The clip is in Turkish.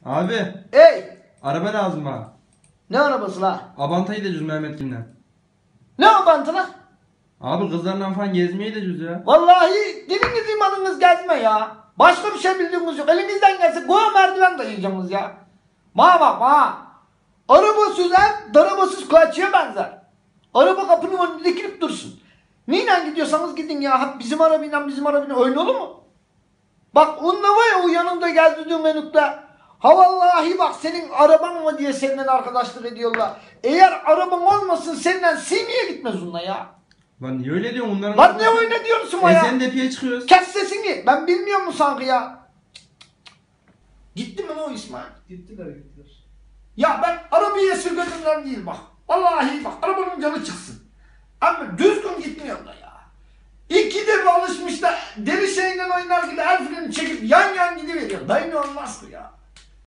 Abi. Ey! Araba lazım ha. Ne arabası la? Abanta'ya gideceğiz Mehmet'imle. Ne abantı la? Abi kızlarla falan gezmeye gideceğiz ya. Vallahi diliniz imanınız gezme ya. Başka bir şey bildiğiniz yok. Elinizden gelse koya merdiven dayayacaksınız ya. Ma bak ma. Araba süzer, darabasız kaçıya benzer. Araba kapının önünde dikilip dursun. Neyle gidiyorsanız gidin ya. Bizim arabayla öyle olur mu? Bak onunla var ya o yanımda geldiğin menükte. Ha vallahi bak senin araban mı diye senden arkadaşlık ediyorlar. Eğer araban olmasın senden sineye gitmez onunla ya. Lan niye öyle diyorsun onların? Lan ne öyle diyorsun ya? Sen depiye çıkıyoruz. Kes sesini. Ben bilmiyor mu sanki ya? Gitti mi o İsmail? Gittiler. Ya ben arabayı esirgediğimden değil bak. Vallahi bak arabanın canı çıksın. Ama düzgün gitmiyor da ya. İkide bir alışmış da deli şeyinden oynar gibi el freni çekip yan gidiveriyor. Dayı ne olmaz ki ya.